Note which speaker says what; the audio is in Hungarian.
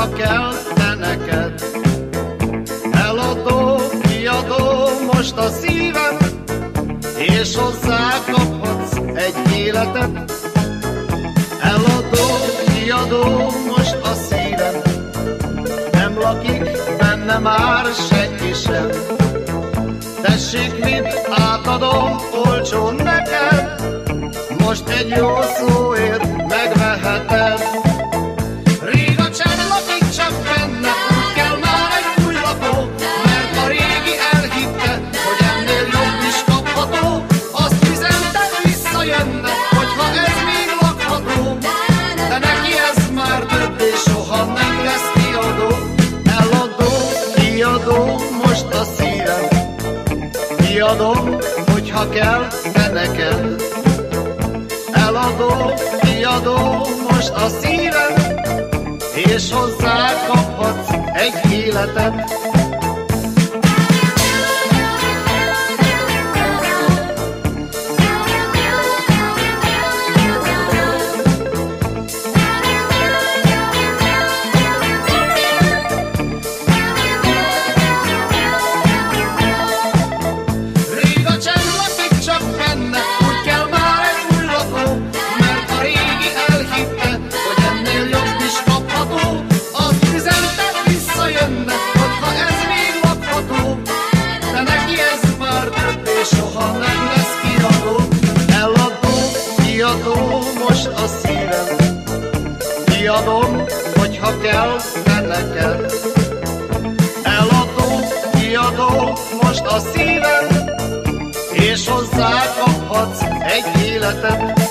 Speaker 1: hogyha kell te neked. Eladó, kiadó most a szívem, és hozzá kaphatsz egy életet. Eladó, kiadó most a szívem, nem lakik benne már senki sem. Tessék, mit átadom olcsón neked, most egy jó szóért megveheted. Rég a csend lakik csak benne, úgy kell már egy új lakó, mert a régi elhitte, hogy ennél jobb is kapható. Azt üzente, visszajönne, hogyha ez még lakható, de neki ez már több és soha nem lesz kiadó. Eladó, kiadó most a szívem, kiadom, hogyha kell te neked. Eladó, kiadó most a szívem, és hozzá kaphatsz egy életet. Soha nem lesz kiadó. Eladó, kiadó most a szívem, kiadom, hogyha kell te neked. Eladó, kiadó most a szívem, és hozzá kaphatsz egy életet.